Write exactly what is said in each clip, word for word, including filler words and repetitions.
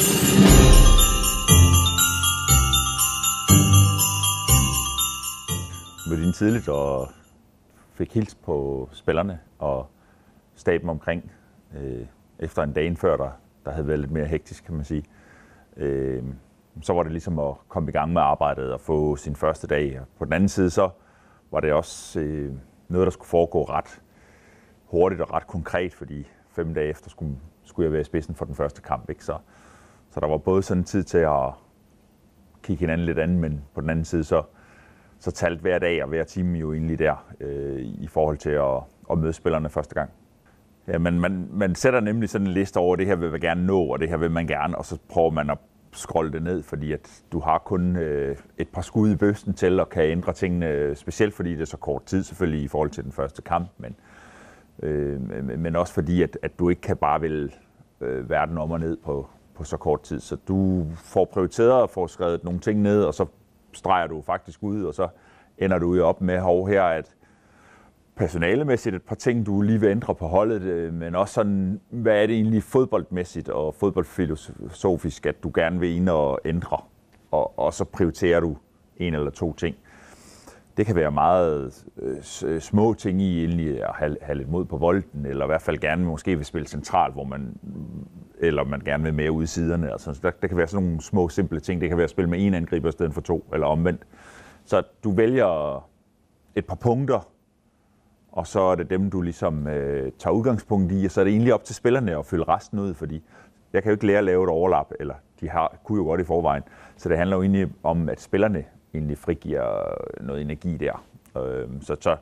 Jeg mødte ind tidligt og fik hils på spillerne og staben omkring. Øh, efter en dag før, der, der havde været lidt mere hektisk, kan man sige. Øh, så var det ligesom at komme i gang med arbejdet og få sin første dag. På den anden side så var det også øh, noget, der skulle foregå ret hurtigt og ret konkret, fordi fem dage efter skulle, skulle jeg være i spidsen for den første kamp. Ikke? Så, så der var både sådan tid til at kigge hinanden lidt an, men på den anden side så så talte hver dag og hver time jo egentlig der øh, i forhold til at, at møde spillerne første gang. Ja, men man, man sætter nemlig sådan en liste over, det her vil man gerne nå, og det her vil man gerne, og så prøver man at scrolle det ned, fordi at du har kun øh, et par skud i bøsten til og kan ændre tingene, specielt fordi det er så kort tid selvfølgelig i forhold til den første kamp, men, øh, men også fordi, at, at du ikke kan bare vælge øh, verden om og ned på, på så kort tid. Så du får prioriteret og får skrevet nogle ting ned, og så streger du faktisk ud, og så ender du jo op med hov her, at personalemæssigt et par ting, du lige vil ændre på holdet, men også sådan, hvad er det egentlig fodboldmæssigt og fodboldfilosofisk, at du gerne vil ind og ændre, og, og så prioriterer du en eller to ting. Det kan være meget øh, små ting i egentlig at have, have lidt mod på volden, eller i hvert fald gerne måske vil spille centralt, hvor man, eller man gerne vil mere ude i siderne. Altså, der, der kan være sådan nogle små, simple ting. Det kan være at spille med en angriber i stedet for to, eller omvendt. Så du vælger et par punkter, og så er det dem, du ligesom øh, tager udgangspunkt i, og så er det egentlig op til spillerne at fylde resten ud, fordi jeg kan jo ikke lære at lave et overlap, eller de har, kunne jo godt i forvejen. Så det handler jo egentlig om, at spillerne egentlig frigiver noget energi der. Øh, så, så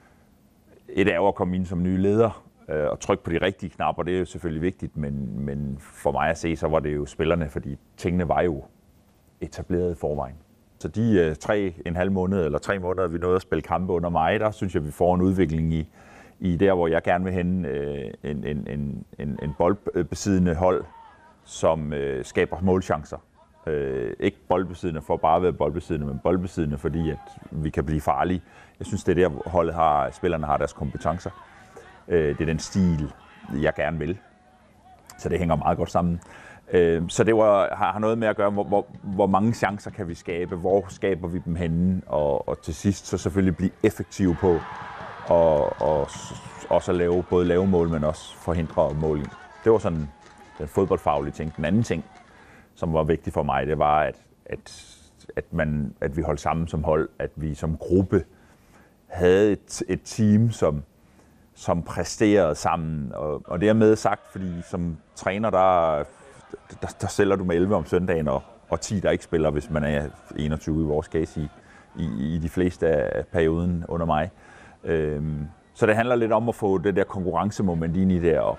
et er jo at komme ind som nye leder øh, og trykke på de rigtige knapper, det er jo selvfølgelig vigtigt, men, men for mig at se, så var det jo spillerne, fordi tingene var jo etableret i forvejen. Så de øh, tre en halv måned eller tre måneder, vi nåede at spille kampe under mig, der synes jeg, vi får en udvikling i, i der, hvor jeg gerne vil hen, øh, en, en, en, en, en boldbesiddende hold, som øh, skaber målchancer. Øh, ikke boldbesiddende for bare at være boldbesiddende, men boldbesiddende, fordi at vi kan blive farlige. Jeg synes, det er der, holdet har, spillerne har deres kompetencer. Øh, det er den stil, jeg gerne vil. Så det hænger meget godt sammen. Øh, så det var, har, har noget med at gøre, hvor, hvor, hvor mange chancer kan vi skabe, hvor skaber vi dem henne, og, og til sidst så selvfølgelig blive effektive på, og, og også at lave, både lave mål, men også forhindre mål. Det var sådan den fodboldfaglige ting. Den anden ting, som var vigtig for mig, det var, at, at, at, man, at vi holdt sammen som hold, at vi som gruppe havde et, et team, som, som præsterede sammen. Og, og dermed sagt, fordi som træner, der, der, der sælger du med elleve om søndagen, og, og ti, der ikke spiller, hvis man er enogtyve i vores case i, i, i de fleste af perioden under mig. Øhm, så det handler lidt om at få det der konkurrencemoment ind i det, og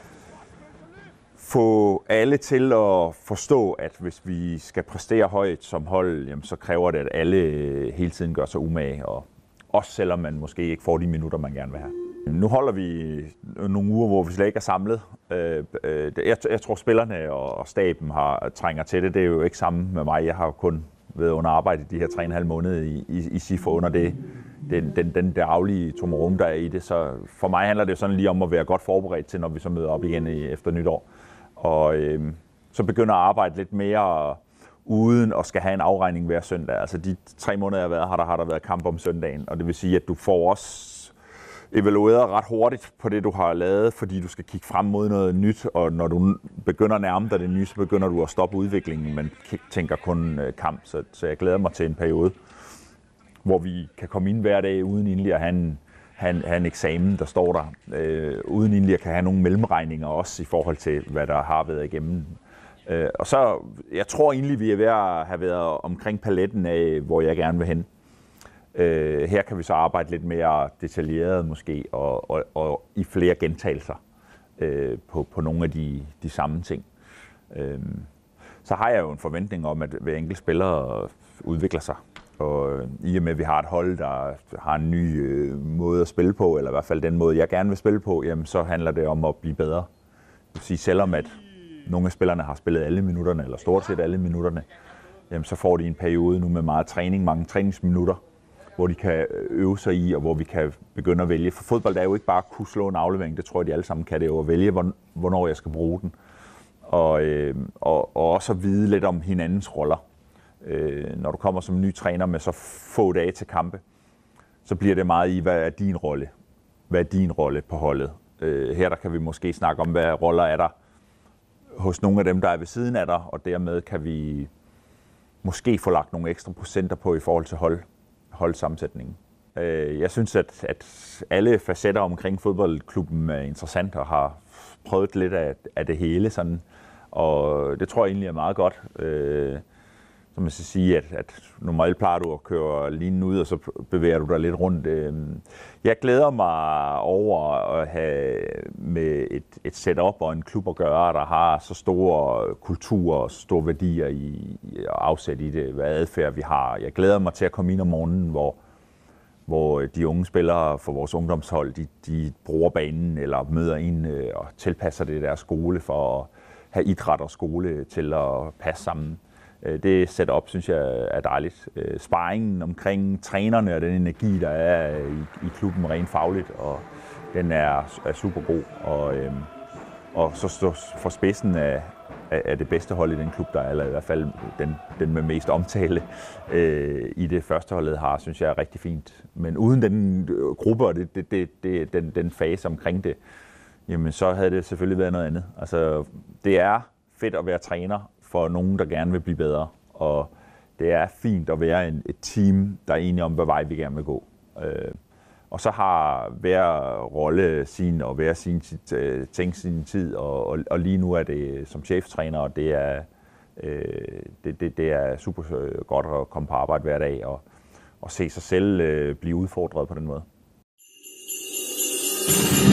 få alle til at forstå, at hvis vi skal præstere højt som hold, jamen, så kræver det, at alle hele tiden gør sig umage, og også selvom man måske ikke får de minutter, man gerne vil have. Nu holder vi nogle uger, hvor vi slet ikke er samlet. Jeg, jeg tror, spillerne og staben har trænger til det. Det er jo ikke sammen med mig. Jeg har kun været under arbejde i de her tre og en halv måneder i, i, i S I F under det, den, den, den daglige tomrum, der er i det. Så for mig handler det jo sådan lige om at være godt forberedt til, når vi så møder op igen i, efter nytår. Og øh, så begynder at arbejde lidt mere uden at skal have en afregning hver søndag. Altså de tre måneder, jeg har været her, der har der været kamp om søndagen. Og det vil sige, at du får også evalueret ret hurtigt på det, du har lavet, fordi du skal kigge frem mod noget nyt. Og når du begynder at nærme dig det nye, så begynder du at stoppe udviklingen, men tænker kun kamp. Så, så jeg glæder mig til en periode, hvor vi kan komme ind hver dag uden egentlig at have en have en, have en eksamen, der står der, øh, uden egentlig at kan have nogle mellemregninger også i forhold til, hvad der har været igennem. Øh, og så, jeg tror egentlig, vi er ved at have været omkring paletten af, hvor jeg gerne vil hen. Øh, her kan vi så arbejde lidt mere detaljeret måske, og, og, og i flere gentagelser øh, på, på nogle af de, de samme ting. Øh, så har jeg jo en forventning om, at hver enkelt spiller udvikler sig. Og i og med, at vi har et hold, der har en ny øh, måde at spille på, eller i hvert fald den måde, jeg gerne vil spille på, jamen, så handler det om at blive bedre. Det vil sige, selvom at nogle af spillerne har spillet alle minutterne, eller stort set alle minutterne, jamen, så får de en periode nu med meget træning, mange træningsminutter, hvor de kan øve sig i, og hvor vi kan begynde at vælge. For fodbold er jo ikke bare at kunne slå en aflevering, det tror jeg, de alle sammen kan. Det jo at vælge, hvornår jeg skal bruge den. og, øh, og, og også at vide lidt om hinandens roller. Øh, når du kommer som ny træner med så få dage til kampe, så bliver det meget i, hvad er din rolle? Hvad er din rolle på holdet? Øh, her der kan vi måske snakke om, hvad roller er der hos nogle af dem, der er ved siden af dig, og dermed kan vi måske få lagt nogle ekstra procenter på i forhold til hold, holdsammensætningen. Øh, jeg synes, at, at alle facetter omkring fodboldklubben er interessant og har prøvet lidt af, af det hele, sådan, og det tror jeg egentlig er meget godt. Øh, Så man skal sige, at, at normalt plejer du at køre linen ud, og så bevæger du dig lidt rundt. Jeg glæder mig over at have med et, et setup og en klub at gøre, der har så store kulturer og så store værdier i, og afsæt i det, hvad adfærd vi har. Jeg glæder mig til at komme ind om morgenen, hvor, hvor de unge spillere for vores ungdomshold, de, de bruger banen eller møder ind og tilpasser det deres skole for at have idræt og skole til at passe sammen. Det setup, synes jeg, er dejligt. Sparringen omkring trænerne og den energi, der er i, i klubben rent fagligt, og den er, er super god. Og, øhm, og så stå for spidsen af, af det bedste hold i den klub, der er, eller i hvert fald den, den med mest omtale øh, i det første holdet har, synes jeg er rigtig fint. Men uden den gruppe og det, det, det, det, den, den fase omkring det, jamen så havde det selvfølgelig været noget andet. Altså, det er fedt at være træner for nogen, der gerne vil blive bedre. Og det er fint at være en, et team, der er enige om, hvad vej vi gerne vil gå. Øh, og så har hver rolle sin, og hver sin uh, ting sin tid, og, og, og lige nu er det som cheftræner, og det er, øh, det, det, det er super godt at komme på arbejde hver dag, og, og se sig selv øh, blive udfordret på den måde.